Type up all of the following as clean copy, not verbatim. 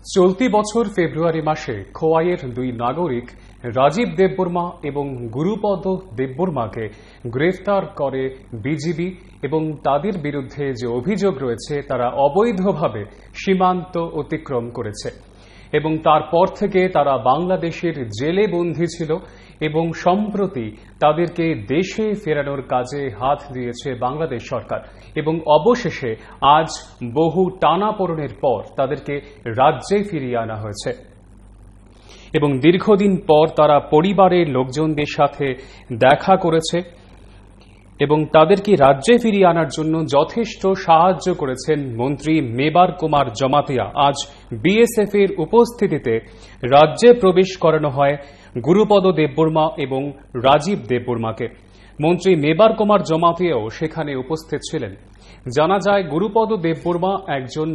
চলতি বছর ফেব্রুয়ারি মাসে খোয়াইয়ের দুই নাগরিক রাজীব দেববর্মা এবং গুরুপদ দেববর্মাকে গ্রেফতার করে বিজিবি এবং তাদের বিরুদ্ধে যে অভিযোগ রয়েছে তারা অবৈধভাবে সীমান্ত অতিক্রম করেছে এবং তারপর থেকে তারা বাংলাদেশের জেলে বন্দী ছিল এবং সম্প্রতি তাদেরকে দেশে ফেরানোর কাজে হাত দিয়েছে বাংলাদেশ সরকার এবং অবশেষে আজ বহু টানাপোড়েনের পর তাদেরকে রাজ্যে ফিরিয়ে আনা হয়েছে এবং দীর্ঘদিন পর তারা পরিবারের লোকজনদের সাথে দেখা করেছে এবং তাদেরকে রাজ্যে ফিরিয়ে আনার জন্য যথেষ্ট সাহায্য করেছেন মন্ত্রী মেবার কুমার জমাতিয়া। আজ বিএসএফ এর উপস্থিতিতে রাজ্যে প্রবেশ করানো হয় গুরুপদ দেববর্মা এবং রাজীব দেববর্মাকে। মন্ত্রী মেবার কুমার জমাতিয়াও সেখানে উপস্থিত ছিলেন। জানা যায় গুরুপদ দেববর্মা একজন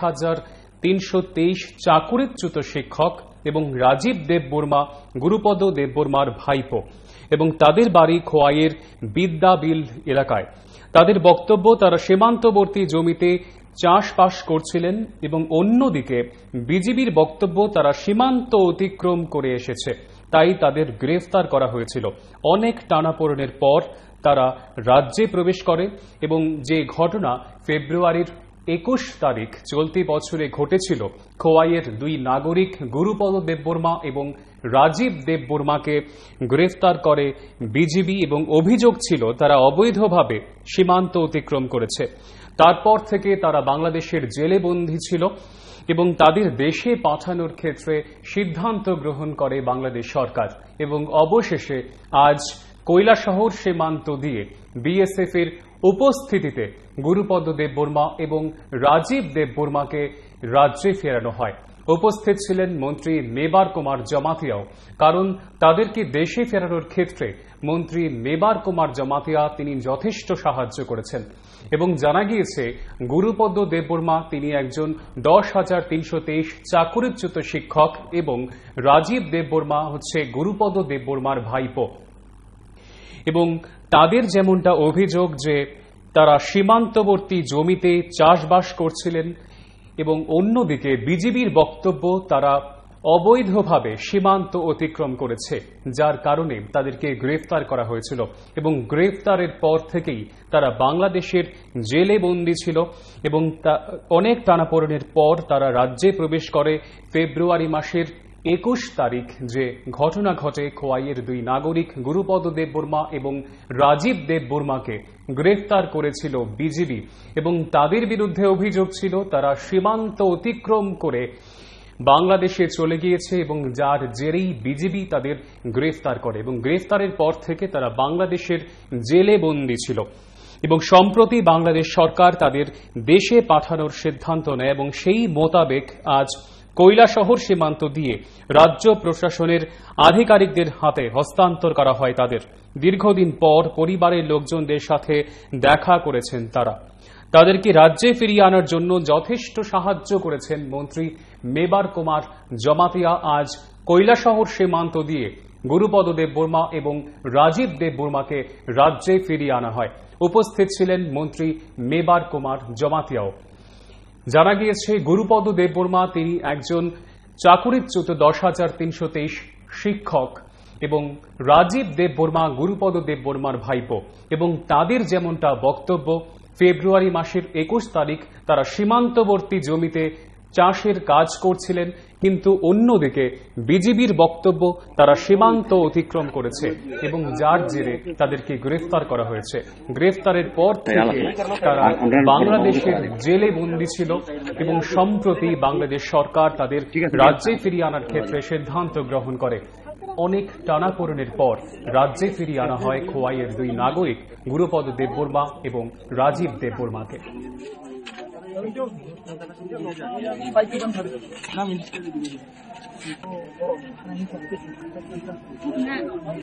10,323 চাকুরিচ্যুত শিক্ষক এবং রাজীব দেববর্মা গুরুপদ দেববর্মার ভাইপো এবং তাদের বাড়ি খোয়াইয়ের বিদ্যাবিল এলাকায়। তাদের বক্তব্য তারা সীমান্তবর্তী জমিতে চাষবাস করছিলেন এবং অন্যদিকে বিজিবির বক্তব্য তারা সীমান্ত অতিক্রম করে এসেছে, তাই তাদের গ্রেফতার করা হয়েছিল। অনেক টানাপোড়েনের পর তারা রাজ্যে প্রবেশ করে এবং যে ঘটনা ফেব্রুয়ারির 21 তারিখ চলতি বছরে ঘটেছিল, খোয়াইয়ের দুই নাগরিক গুরুপদ দেববর্মা এবং রাজীব দেববর্মাকে গ্রেফতার করে বিজিবি এবং অভিযোগ ছিল তারা অবৈধভাবে সীমান্ত অতিক্রম করেছে। তারপর থেকে তারা বাংলাদেশের জেলে বন্দী ছিল এবং তাদের দেশে পাঠানোর ক্ষেত্রে সিদ্ধান্ত গ্রহণ করে বাংলাদেশ সরকার এবং অবশেষে আজ কৈলাসহর সীমান্ত দিয়ে বিএসএফ এর উপস্থিতিতে গুরুপদ দেববর্মা এবং রাজীব দেববর্মাকে রাজ্যে ফেরানো হয়। উপস্থিত ছিলেন মন্ত্রী মেবার কুমার জমাতিয়াও, কারণ তাদেরকে দেশে ফেরানোর ক্ষেত্রে মন্ত্রী মেবার কুমার জমাতিয়া তিনি যথেষ্ট সাহায্য করেছেন এবং জানা গিয়েছে গুরুপদ দেববর্মা তিনি একজন 10,323 চাকুরিচ্যুত শিক্ষক এবং রাজীব দেববর্মা হচ্ছে গুরুপদ দেববর্মার ভাইপো এবং তাদের যেমনটা অভিযোগ যে তারা সীমান্তবর্তী জমিতে চাষবাস করছিলেন এবং অন্যদিকে বিজিবির বক্তব্য তারা অবৈধভাবে সীমান্ত অতিক্রম করেছে, যার কারণে তাদেরকে গ্রেফতার করা হয়েছিল এবং গ্রেফতারের পর থেকেই তারা বাংলাদেশের জেলে বন্দী ছিল এবং অনেক টানাপোড়েনের পর তারা রাজ্যে প্রবেশ করে। ফেব্রুয়ারি মাসের 21 তারিখ যে ঘটনা ঘটে, খোয়াইয়ের দুই নাগরিক গুরুপদ দেববর্মা এবং রাজীব দেববর্মাকে গ্রেফতার করেছিল বিজিবি এবং তাদের বিরুদ্ধে অভিযোগ ছিল তারা সীমান্ত অতিক্রম করে বাংলাদেশে চলে গিয়েছে এবং যার জেরেই বিজিবি তাদের গ্রেফতার করে এবং গ্রেফতারের পর থেকে তারা বাংলাদেশের জেলে বন্দী ছিল এবং সম্প্রতি বাংলাদেশ সরকার তাদের দেশে পাঠানোর সিদ্ধান্ত নেয় এবং সেই মোতাবেক আজ কৈলাসহর সীমান্ত দিয়ে রাজ্য প্রশাসনের আধিকারিকদের হাতে হস্তান্তর করা হয় তাদের। দীর্ঘদিন পর পরিবারের লোকজনদের সাথে দেখা করেছেন তারা। তাদেরকে রাজ্যে ফিরিয়ে আনার জন্য যথেষ্ট সাহায্য করেছেন মন্ত্রী মেবার কুমার জমাতিয়া। আজ কৈলাসহর সীমান্ত দিয়ে গুরুপদ দেববর্মা এবং রাজীব দেববর্মাকে রাজ্যে ফিরিয়ে আনা হয়। উপস্থিত ছিলেন মন্ত্রী মেবার কুমার জমাতিয়াও। জানা গিয়েছে গুরুপদ দেববর্মা তিনি একজন চাকুরিচ্যুত 10,323 শিক্ষক এবং রাজীব দেববর্মা গুরুপদ দেববর্মার ভাইপো এবং তাদের যেমনটা বক্তব্য ফেব্রুয়ারি মাসের 21 তারিখ তারা সীমান্তবর্তী জমিতে চাষের কাজ করছিলেন, কিন্তু অন্যদিকে বিজিবির বক্তব্য তারা সীমান্ত অতিক্রম করেছে এবং যার জেরে তাদেরকে গ্রেফতার করা হয়েছে। গ্রেফতারের পর থেকে তারা বাংলাদেশের জেলে বন্দী ছিল এবং সম্প্রতি বাংলাদেশ সরকার তাদের রাজ্যে ফিরিয়ে আনার ক্ষেত্রে সিদ্ধান্ত গ্রহণ করে। অনেক টানাপোড়েনের পর রাজ্যে ফিরিয়ে আনা হয় খোয়াইয়ের দুই নাগরিক গুরুপদ দেববর্মা এবং রাজীব দেববর্মাকে।